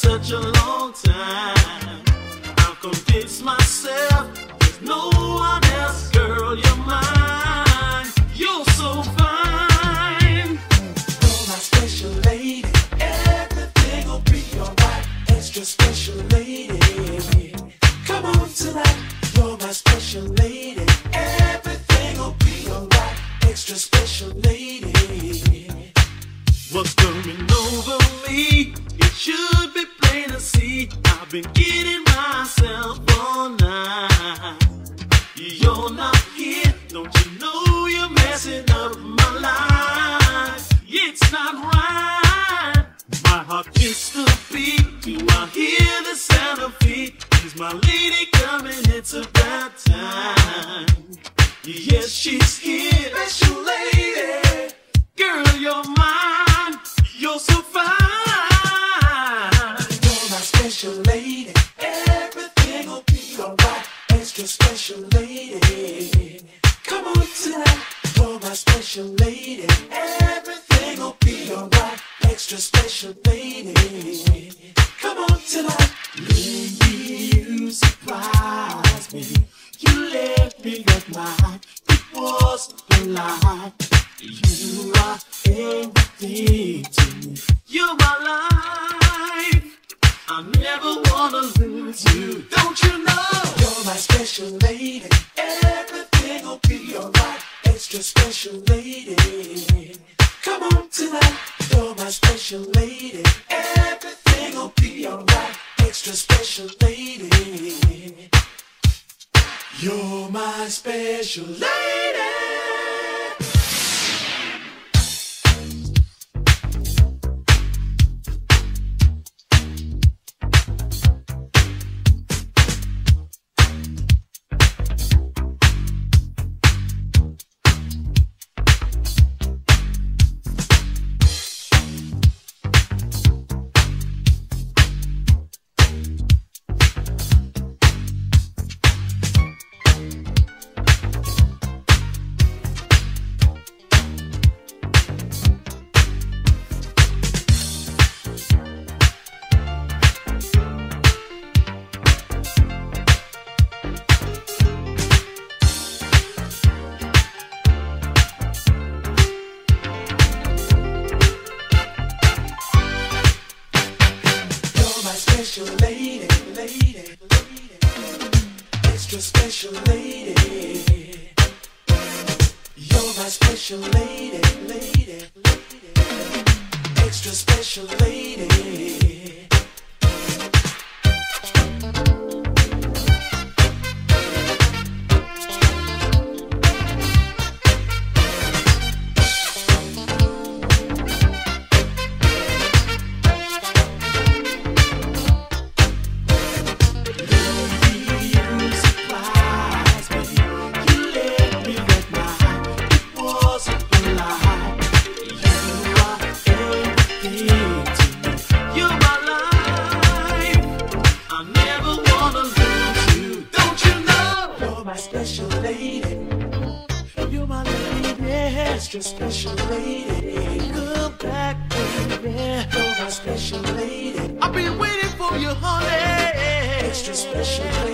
such a long time. I've convinced myself there's no one else, girl, you're mine. You're so fine. You're my special lady. Everything will be alright. Extra special lady. Come on tonight. You're my special lady. Everything will be alright. Extra special lady. What's coming over me? It should be plain to see. I've been getting myself all night. You're not here, don't you know you're messing up my life? It's not right. My heart just a beat. Do I hear the sound of feet? Is my lady coming? It's about time. Yes, she's here. Special lady. Girl, you're mine. You're so fine. You're my special lady. Everything will be alright. Extra special lady. Come on tonight. You're my special lady. Everything will be alright. Extra special lady. Come on tonight. Lady, you surprise me. You let me get mine. It wasn't a lie. You are everything to me. You're my life. I never wanna lose you. Don't you know? You're my special lady. Everything will be alright. Extra special lady. Come on tonight. You're my special lady. Everything will be alright. Extra special lady. You're my special lady. Special lady, lady, extra special lady. You're my special lady, lady, extra special lady. Special lady, you're my lady, extra special lady. Come back, baby, you're my special lady. I've been waiting for you, honey. Extra special lady.